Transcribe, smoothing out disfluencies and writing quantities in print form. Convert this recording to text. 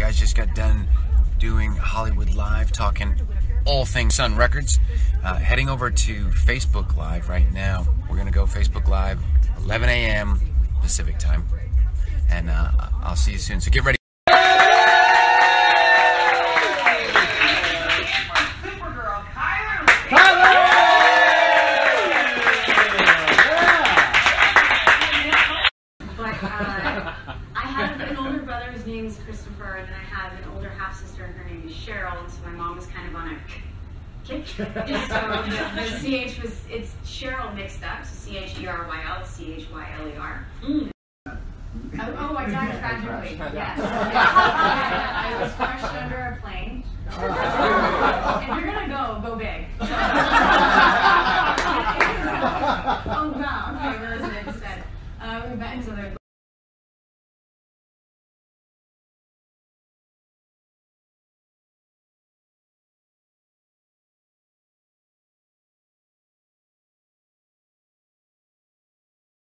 guys just got done doing Hollywood Live, talking all things Sun Records. Heading over to Facebook Live right now. We're going to go Facebook Live, 11 a.m. Pacific time. And I'll see you soon. So get ready. I have an older brother, his name is Christopher, and then I have an older half-sister, and her name is Cheryl, and so my mom was kind of on a kick. And so the CH was, it's Cheryl mixed up, so C-H-E-R-Y-L, it's C-H-Y-L-E-R. Oh, I died tragically, yes. I was crushed under a plane. If you're gonna go big.